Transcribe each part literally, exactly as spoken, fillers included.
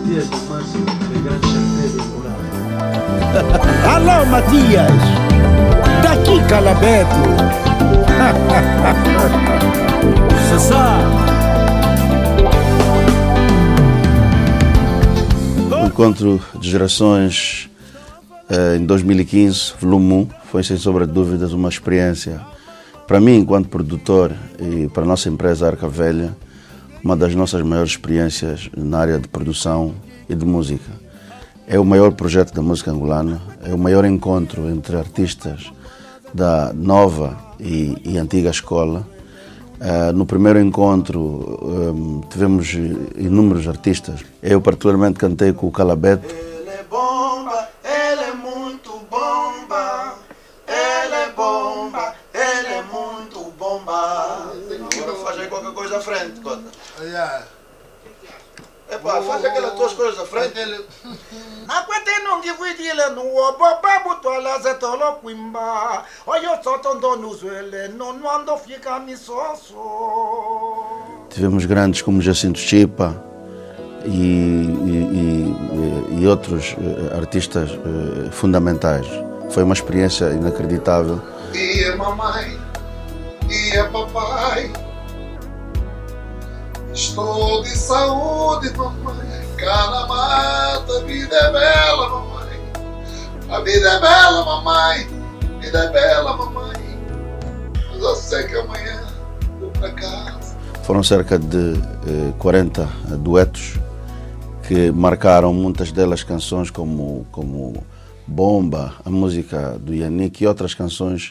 Matias do Máximo, de grande certeza e moral. Alô, Matias! Daqui, Calabeto! Sassá! O Encontro de Gerações em dois mil e quinze, volume um, foi sem sombra de dúvidas uma experiência, para mim enquanto produtor e para a nossa empresa Arca Velha, uma das nossas maiores experiências na área de produção e de música. É o maior projeto da música angolana, é o maior encontro entre artistas da nova e, e antiga escola. Uh, no primeiro encontro um, tivemos inúmeros artistas. Eu particularmente cantei com o Calabeto. Ele é bomba, ele é muito bomba. Ele é bomba, ele é muito bomba. Agora faz aí qualquer coisa à frente, Cota. Yeah. Epá, faz aquelas tuas coisas à frente. Na kwete nongi vidile nuo boba butwala zetolo kwimba. Oyo sotondo nuzwele no nwando fica misoso. Tivemos grandes como Jacinto Chipa e, e, e, e outros artistas fundamentais. Foi uma experiência inacreditável. E é mamãe, e é papai. Estou de saúde, mamãe. Cana mata, a vida é bela, mamãe. A vida é bela, mamãe. A vida é bela, mamãe. Mas eu sei que amanhã vou para casa. Foram cerca de eh, quarenta duetos que marcaram muitas delas canções como, como Bomba, a música do Yannick e outras canções.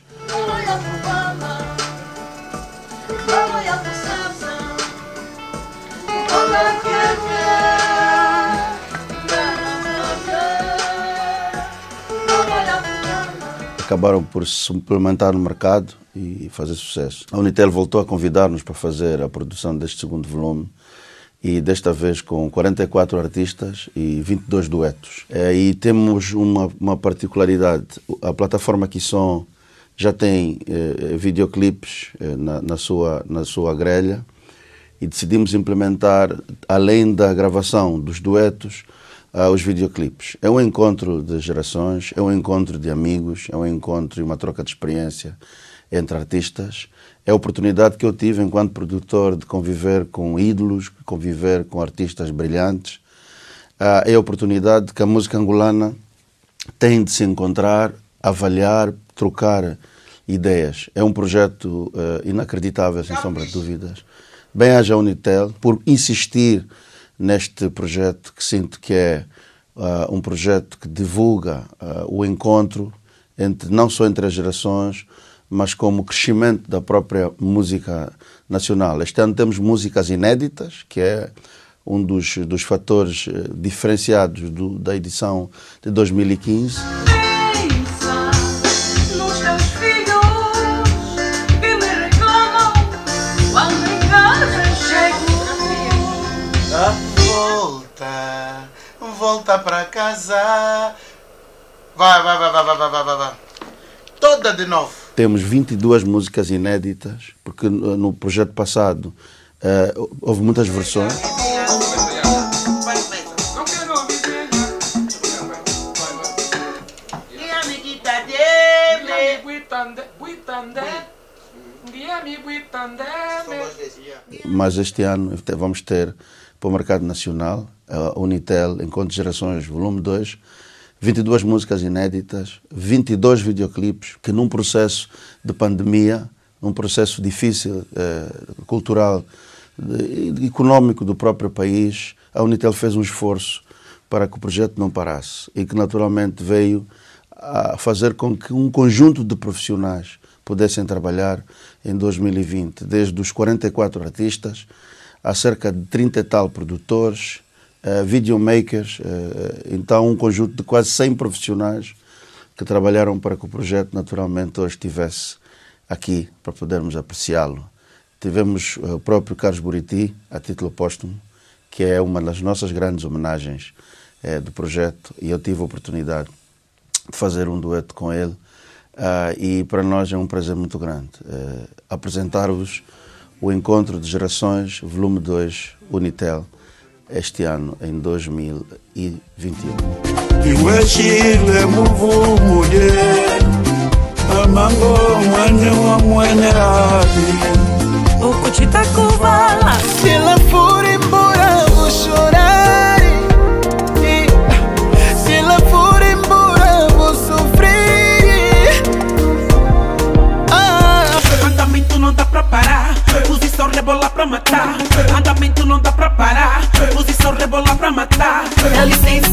Acabaram por se suplementar no mercado e fazer sucesso. A Unitel voltou a convidar-nos para fazer a produção deste segundo volume e desta vez com quarenta e quatro artistas e vinte e dois duetos. E temos uma, uma particularidade, a plataforma Kisson já tem eh, videoclipes eh, na, na, sua, na sua grelha e decidimos implementar, além da gravação dos duetos, Uh, os videoclipes. É um encontro de gerações, é um encontro de amigos, é um encontro e uma troca de experiência entre artistas. É a oportunidade que eu tive enquanto produtor de conviver com ídolos, conviver com artistas brilhantes. Uh, é a oportunidade que a música angolana tem de se encontrar, avaliar, trocar ideias. É um projeto uh, inacreditável, sem sombra de dúvidas. Bem-aja a Unitel por insistir neste projeto que sinto que é uh, um projeto que divulga uh, o encontro entre, não só entre as gerações, mas como o crescimento da própria música nacional. Este ano temos músicas inéditas, que é um dos, dos fatores uh, diferenciados do, da edição de dois mil e quinze. Volta, volta pra casa. Vai, vai, vai, vai, vai, vai, vai, vai. Toda de novo. Temos vinte e duas músicas inéditas, porque no projeto passado uh, houve muitas versões. Mas este ano vamos ter para o mercado nacional, a Unitel, Encontro de Gerações, volume dois, vinte e duas músicas inéditas, vinte e dois videoclipes, que num processo de pandemia, num processo difícil, eh, cultural e económico do próprio país, a Unitel fez um esforço para que o projeto não parasse e que naturalmente veio a fazer com que um conjunto de profissionais pudessem trabalhar em dois mil e vinte, desde os quarenta e quatro artistas, há cerca de trinta e tal produtores, uh, videomakers, uh, então um conjunto de quase cem profissionais que trabalharam para que o projeto naturalmente hoje estivesse aqui para podermos apreciá-lo. Tivemos uh, o próprio Carlos Buriti, a título póstumo, que é uma das nossas grandes homenagens uh, do projeto, e eu tive a oportunidade de fazer um dueto com ele, uh, e para nós é um prazer muito grande uh, apresentar-vos o Encontro de Gerações, volume dois, Unitel, este ano, em dois mil e vinte e um. Kiweshile muvu mulher, amango mwene wa mwene hadi. Ukuchita kuvala. Se ela for embora, vou chorar. Se ela for embora, vou sofrer. Ah. Andamento não dá pra parar, posição rebolar pra matar. Andamento não dá pra parar, posição rebolar pra matar. Dá licença.